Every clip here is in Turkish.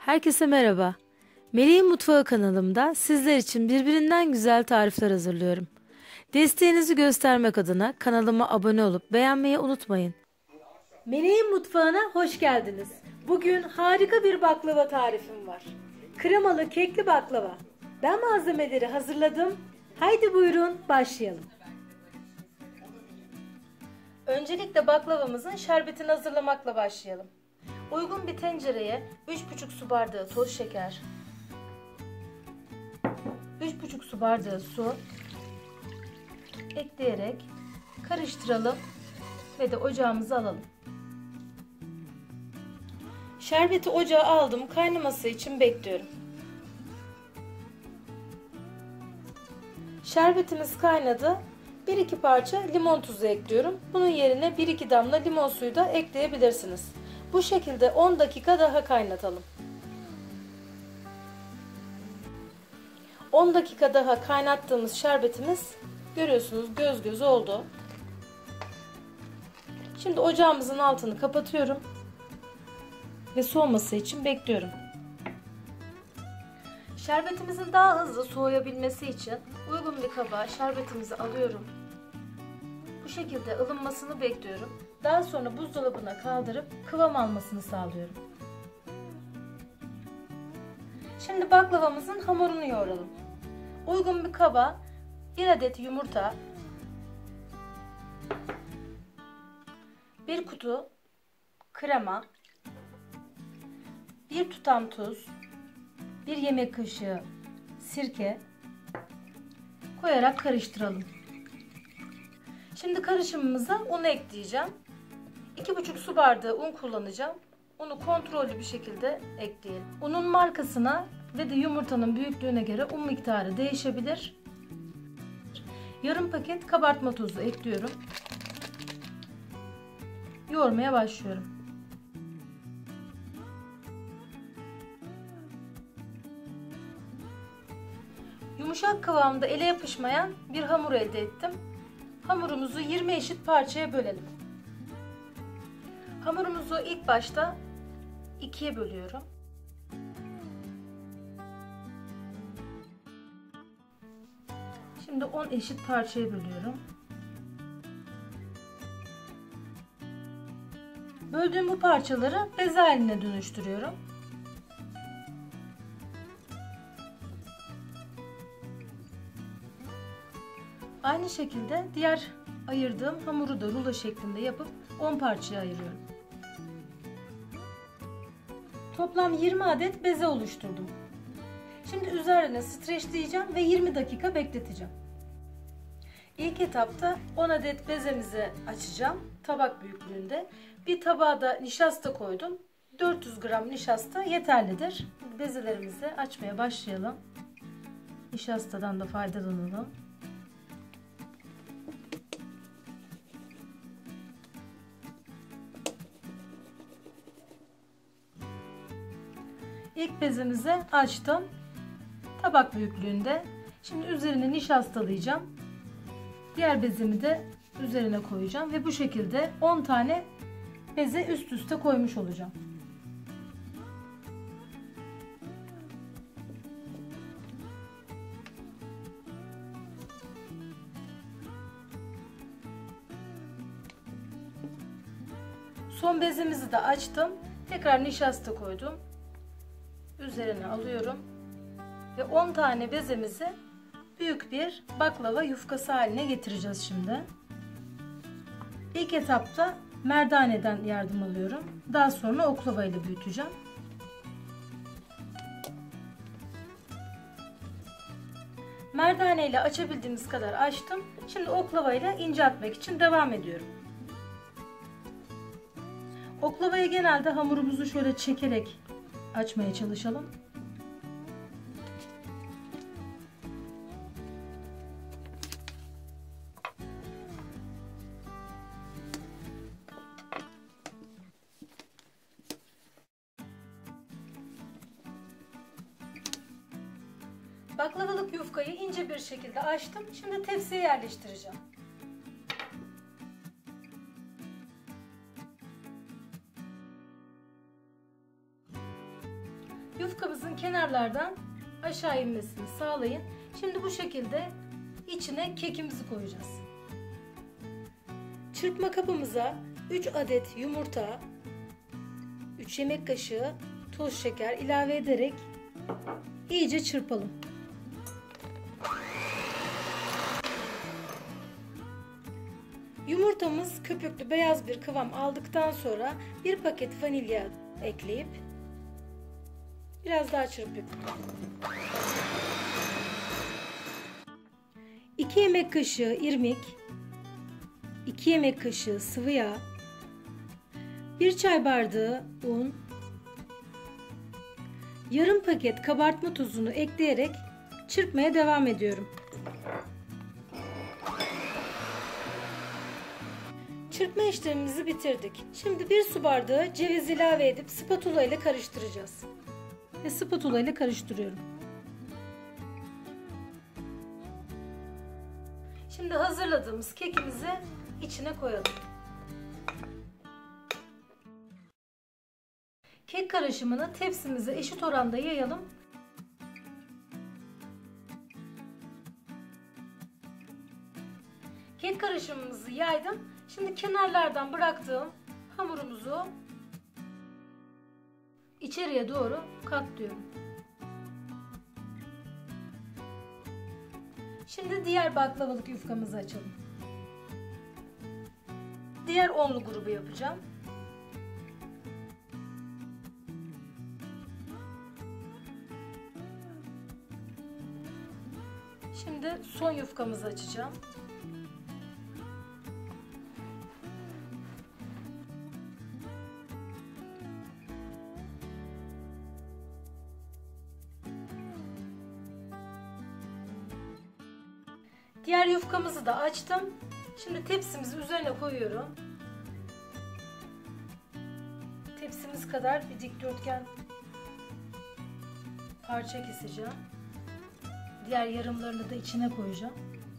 Herkese merhaba. Melih'in Mutfağı kanalımda sizler için birbirinden güzel tarifler hazırlıyorum. Desteğinizi göstermek adına kanalıma abone olup beğenmeyi unutmayın. Melih'in Mutfağı'na hoş geldiniz. Bugün harika bir baklava tarifim var. Kremalı kekli baklava. Ben malzemeleri hazırladım. Haydi buyurun başlayalım. Öncelikle baklavamızın şerbetini hazırlamakla başlayalım. Uygun bir tencereye 3,5 su bardağı toz şeker, 3,5 su bardağı su ekleyerek karıştıralım ve de ocağımıza alalım. Şerbeti ocağa aldım, kaynaması için bekliyorum. Şerbetimiz kaynadı. 1-2 parça limon tuzu ekliyorum. Bunun yerine 1-2 damla limon suyu da ekleyebilirsiniz. Bu şekilde 10 dakika daha kaynatalım. 10 dakika daha kaynattığımız şerbetimiz görüyorsunuz göz göz oldu. Şimdi ocağımızın altını kapatıyorum ve soğuması için bekliyorum. Şerbetimizin daha hızlı soğuyabilmesi için uygun bir kaba şerbetimizi alıyorum. Bu şekilde ılınmasını bekliyorum. Daha sonra buzdolabına kaldırıp kıvam almasını sağlıyorum. Şimdi baklavamızın hamurunu yoğuralım. Uygun bir kaba 1 adet yumurta, 1 kutu krema, 1 tutam tuz, 1 yemek kaşığı sirke koyarak karıştıralım. Şimdi karışımımıza un ekleyeceğim. 2,5 su bardağı un kullanacağım. Unu kontrollü bir şekilde ekleyelim. Unun markasına ve de yumurtanın büyüklüğüne göre un miktarı değişebilir. Yarım paket kabartma tozu ekliyorum. Yoğurmaya başlıyorum. Yumuşak kıvamda ele yapışmayan bir hamur elde ettim. Hamurumuzu 20 eşit parçaya bölelim. Hamurumuzu ilk başta 2'ye bölüyorum. Şimdi 10 eşit parçaya bölüyorum. Böldüğüm bu parçaları beze haline dönüştürüyorum. Aynı şekilde diğer ayırdığım hamuru da rulo şeklinde yapıp 10 parçaya ayırıyorum. Toplam 20 adet beze oluşturdum. Şimdi üzerine streçleyeceğim ve 20 dakika bekleteceğim. İlk etapta 10 adet bezemizi açacağım. Tabak büyüklüğünde. Bir tabağa da nişasta koydum. 400 gram nişasta yeterlidir. Bezelerimizi açmaya başlayalım. Nişastadan da faydalanalım. İlk bezemizi açtım. Tabak büyüklüğünde. Şimdi üzerine nişastalayacağım. Diğer bezemi de üzerine koyacağım ve bu şekilde 10 tane beze üst üste koymuş olacağım. Son bezemizi de açtım. Tekrar nişasta koydum. Üzerine alıyorum ve 10 tane bezemizi büyük bir baklava yufkası haline getireceğiz şimdi. İlk etapta merdaneden yardım alıyorum. Daha sonra oklava ile büyüteceğim. Merdane ile açabildiğimiz kadar açtım. Şimdi oklava ile inceltmek için devam ediyorum. Oklavayı genelde hamurumuzu şöyle çekerek açmaya çalışalım. Baklavalık yufkayı ince bir şekilde açtım. Şimdi tepsiye yerleştireceğim. kenarlardan aşağı inmesini sağlayın. Şimdi bu şekilde içine kekimizi koyacağız. Çırpma kabımıza 3 adet yumurta, 3 yemek kaşığı toz şeker ilave ederek iyice çırpalım. Yumurtamız köpüklü beyaz bir kıvam aldıktan sonra bir paket vanilya ekleyip biraz daha çırpıp 2 yemek kaşığı irmik, 2 yemek kaşığı sıvı yağ, 1 çay bardağı un, yarım paket kabartma tozunu ekleyerek çırpmaya devam ediyorum. Çırpma işlemimizi bitirdik. Şimdi 1 su bardağı ceviz ilave edip spatula ile karıştıracağız. Ve spatula ile karıştırıyorum. Şimdi hazırladığımız kekimizi içine koyalım. Kek karışımını tepsimize eşit oranda yayalım. Kek karışımımızı yaydım. Şimdi kenarlardan bıraktığım hamurumuzu içeriye doğru katlıyorum. Şimdi diğer baklavalık yufkamızı açalım. Diğer onlu grubu yapacağım. Şimdi son yufkamızı açacağım. Diğer yufkamızı da açtım. Şimdi tepsimizi üzerine koyuyorum. Tepsimiz kadar bir dikdörtgen parça keseceğim. Diğer yarımlarını da içine koyacağım.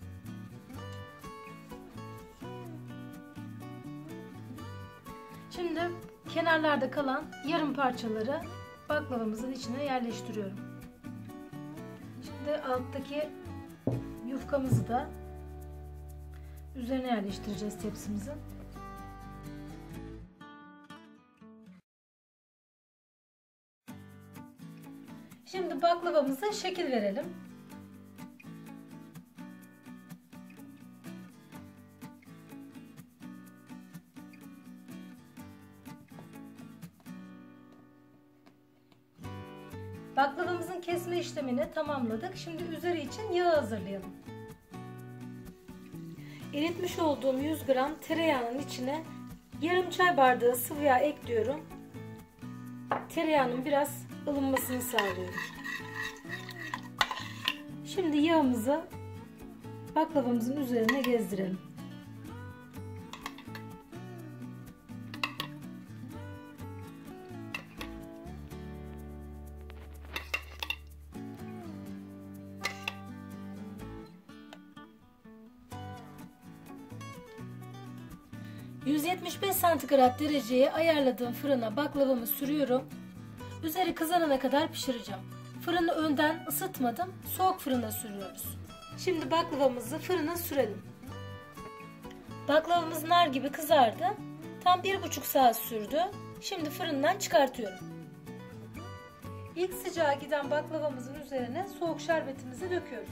Şimdi kenarlarda kalan yarım parçaları baklavamızın içine yerleştiriyorum. Şimdi alttaki yufkamızı da üzerine yerleştireceğiz tepsimizin. Şimdi baklavamıza şekil verelim. Baklavamızın kesme işlemini tamamladık. Şimdi üzeri için yağ hazırlayalım. Eritmiş olduğum 100 gram tereyağının içine yarım çay bardağı sıvı yağ ekliyorum. Tereyağının biraz ılınmasını sağlıyorum. Şimdi yağımızı baklavamızın üzerine gezdirelim. ...175 santigrat dereceye ayarladığım fırına baklavamı sürüyorum. Üzeri kızarana kadar pişireceğim. Fırını önden ısıtmadım. Soğuk fırına sürüyoruz. Şimdi baklavamızı fırına sürelim. Baklavamız nar gibi kızardı. Tam 1,5 saat sürdü. Şimdi fırından çıkartıyorum. İlk sıcağa giden baklavamızın üzerine soğuk şerbetimizi döküyoruz.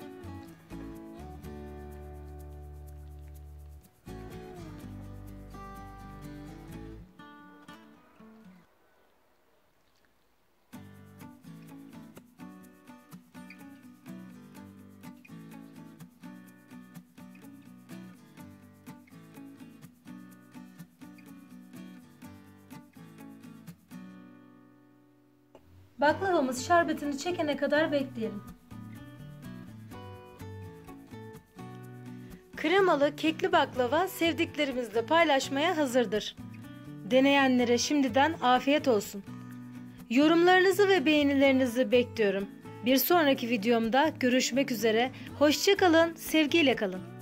Baklavamız şerbetini çekene kadar bekleyelim. Kremalı kekli baklava sevdiklerimizle paylaşmaya hazırdır. Deneyenlere şimdiden afiyet olsun. Yorumlarınızı ve beğenilerinizi bekliyorum. Bir sonraki videomda görüşmek üzere. Hoşça kalın, sevgiyle kalın.